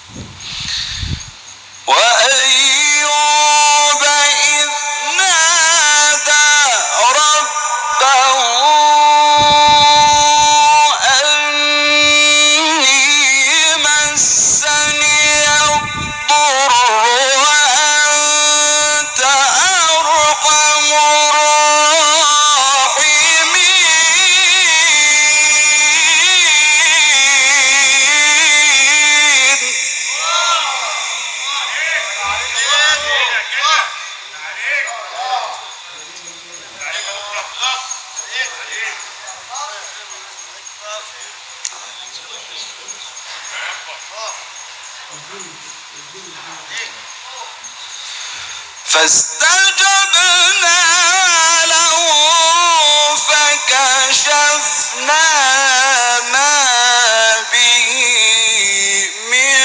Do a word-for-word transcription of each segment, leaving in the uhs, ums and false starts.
وأيوب إذ نادى ربه أني مسني الضر وأنت أرحم فاستجبنا له فكشفنا ما به من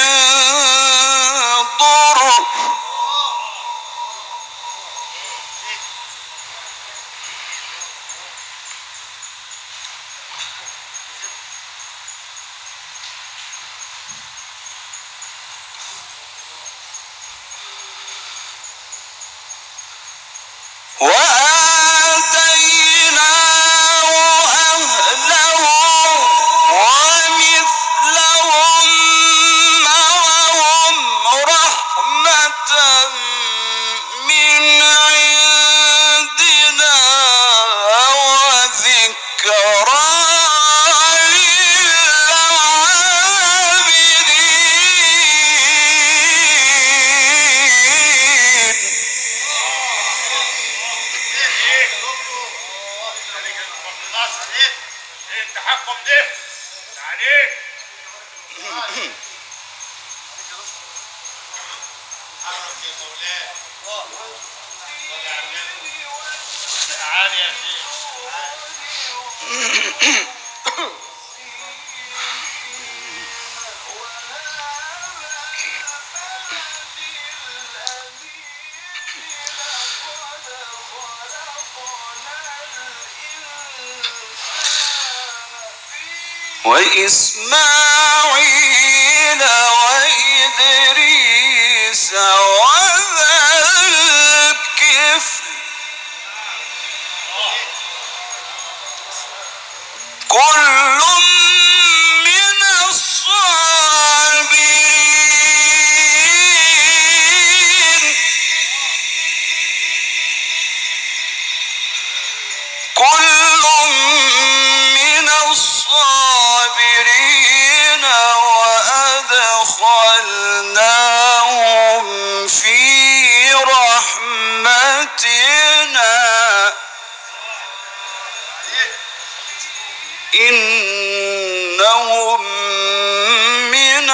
ضر وآتيناه أهله ومثلهم معهم رحمة من عندنا وذكرى التحكم ده عليك. عالي يا شيخ. وإسماعيل وإدريس وذا الكفل كل من الصابرين كل من الصابرين وأدخلناهم في رحمتنا إنهم من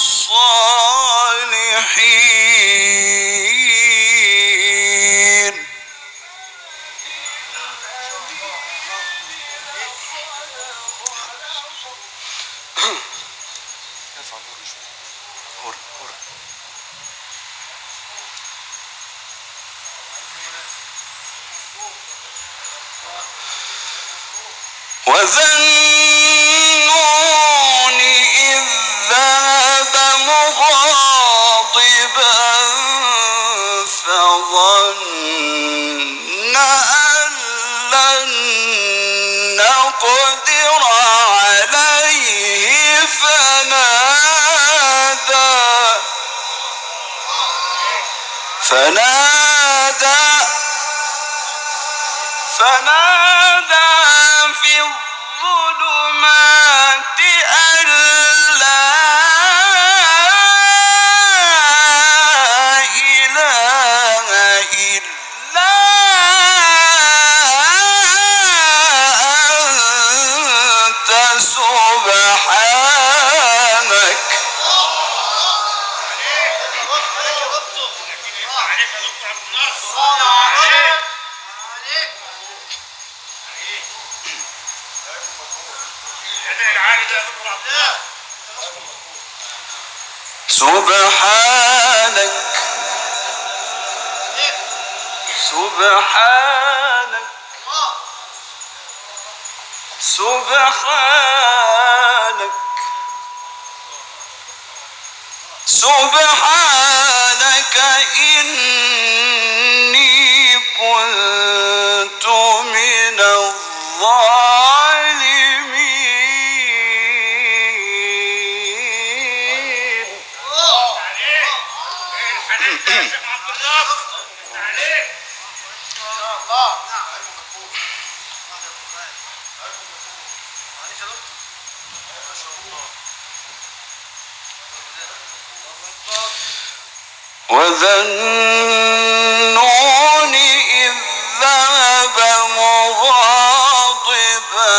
الصالحين. وذا النون إذ ذهب مغاضبا فظن أن لن نقدر عليه فنادى فنادى فنادى في الظلمات أن لا إله إلا أنت سبحانك سبحانك سبحانك سبحانك سبحانك إني كنت من الظالمين. عليك ايه الحنان ده يا شيخ عبد الناصر؟ عليك وذا النون إذ ذهب مغاضبا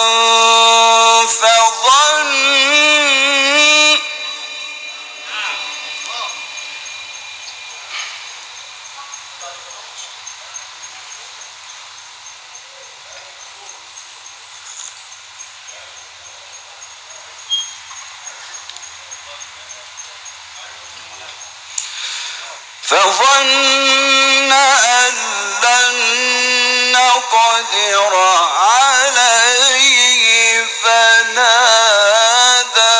فظن فظن أن لن نقدر عليه فنادى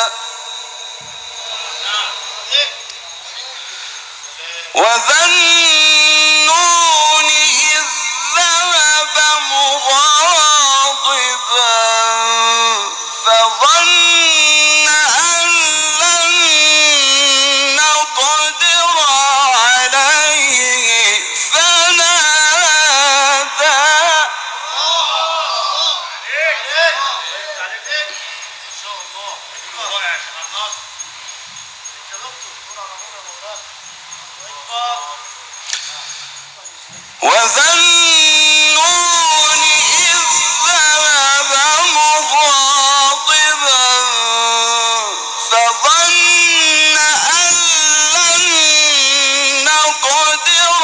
وذا النون إذ ذهب مغاضبا فظن أن لن نقدر عليه فنادى وذا النون إذ ذهب مغاضبا فظن أن لن نقدر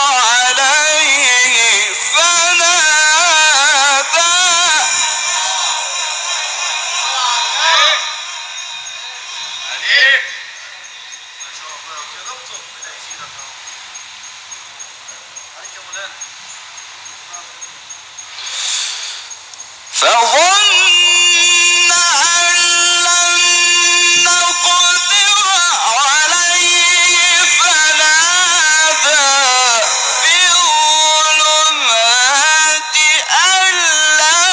عليه فنادى فظن أن لن نقدر عليه فنادى في الظلمات أن لا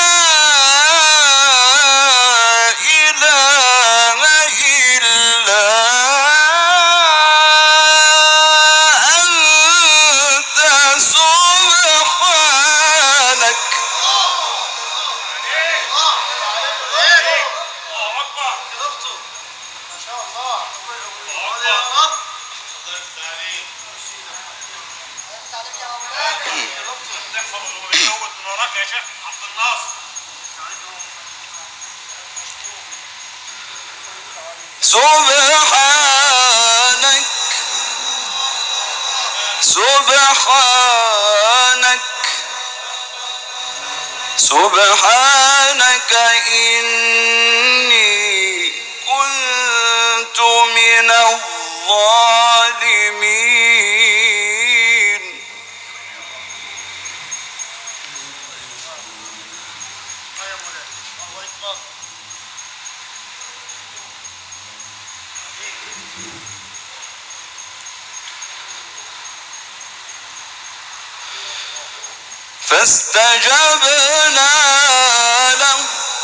إله إلا أنت سبحانك يا شيخ عبد الناصر. سبحانك سبحانك سبحانك إني كنت من الظالمين. فاستجبنا له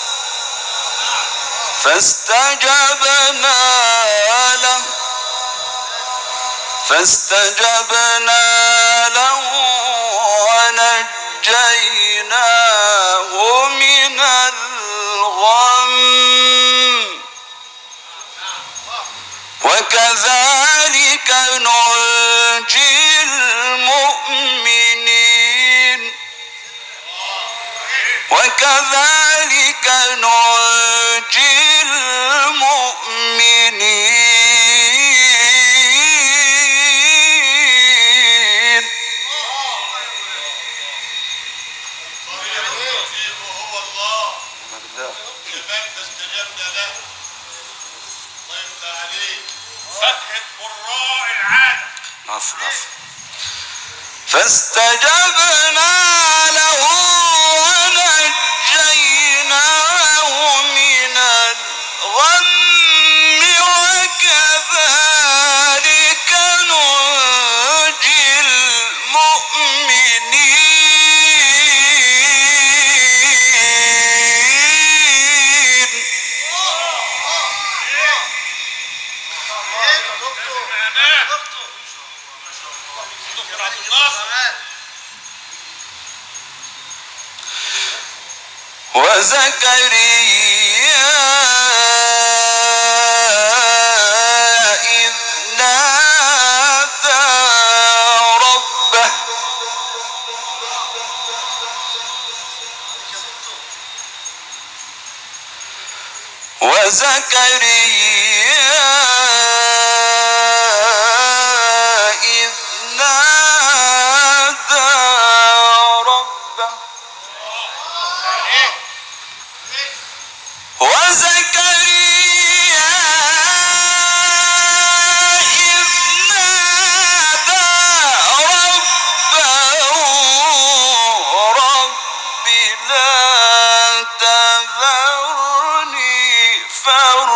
فاستجبنا له فاستجبنا له ونجيناه من الغم وكذلك ننجي المؤمنين وكذلك ننجي المؤمنين. هو الله لمن فاستجبنا له. الله يفتح عليك. فتحة قراء العالم. عفو عفو. فاستجبنا له ونجيناه من الغم وكذلك عبد الناصر. وزكريا إذ نادى ربه وزكريا إذ نادى ربه وزكريا إذ نادى ربه رب لا تذرني فردا